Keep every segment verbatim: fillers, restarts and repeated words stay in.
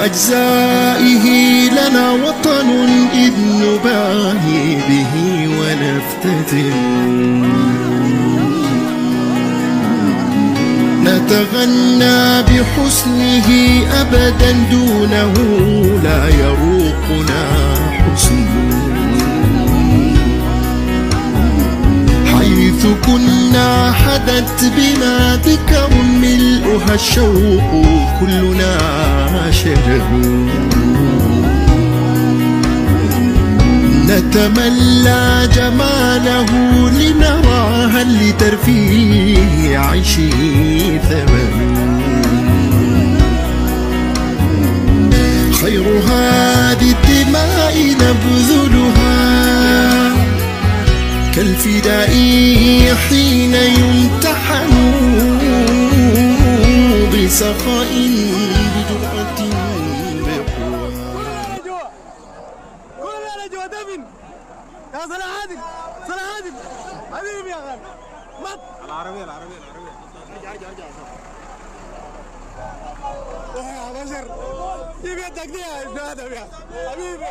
أجزائه لنا وطن إذ نباهي به ونفتتن، نتغنى بحسنه أبدا دونه لا يروقنا حسن، حيث كنا حدت بنا ذكر ملؤها الشوق كلنا شجر، نتملى جماله لنرى هل لترفيه عيشه ثمن، خير هذه الدماء نبذلها كالفداء حين يمتحن بسخاء بجرأة بقوة. كلنا جوا دفن يا صلاح عادل، صلاح عادل حبيبي يا غالي مط العربية العربية العربية ارجع ارجع ارجع يا بشر جيب يدك دي يا ابن ادم يا حبيبي.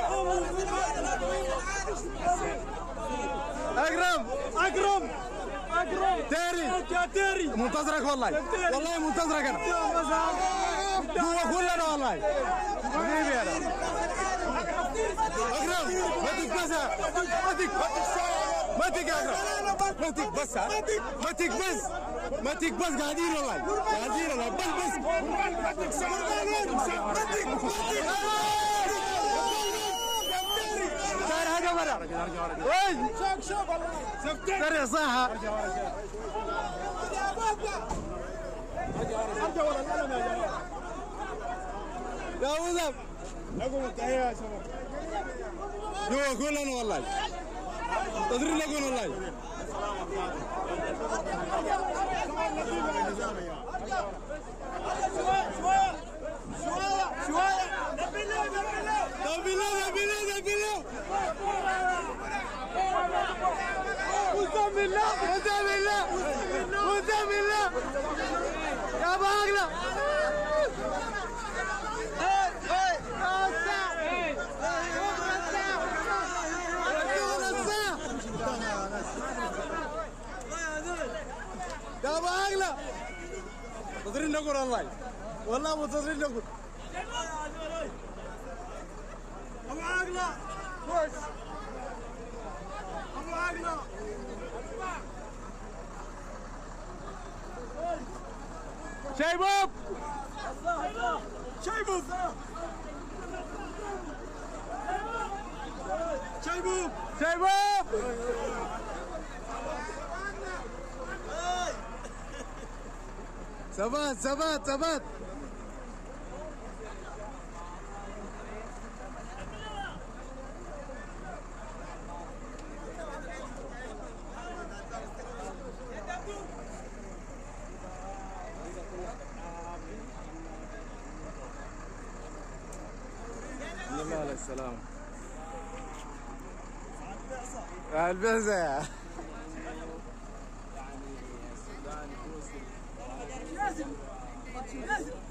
اكرم اكرم اكرم تيري يا تيري منتظرك والله والله منتظرك انا جوا كلنا والله حبيبي يا اكرم. ما تكبسها ما تكبس ما تكبس ما تكبس ما تكبس ما تكبس قاعدين والله قاعدين والله بس بس ما تكسر ما تكبس دار هذا مرة وين شوف شوف والله دار صح يا وزب لكم التحية يا شباب جوا كلنا والله تدري لكم والله شوية شوية شوية نبيله نبيله نبيله نبيله قسم بالله قسم بالله قسم بالله يا باغلة يا ابو عقله منتظرين نقول والله والله منتظرين نقول ابو عقله خش ابو عقله شيبوب شيبوب شيبوب شيبوب ثبات ثبات ثبات الحمد لله على السلامة يا البعزة يا لازم لازم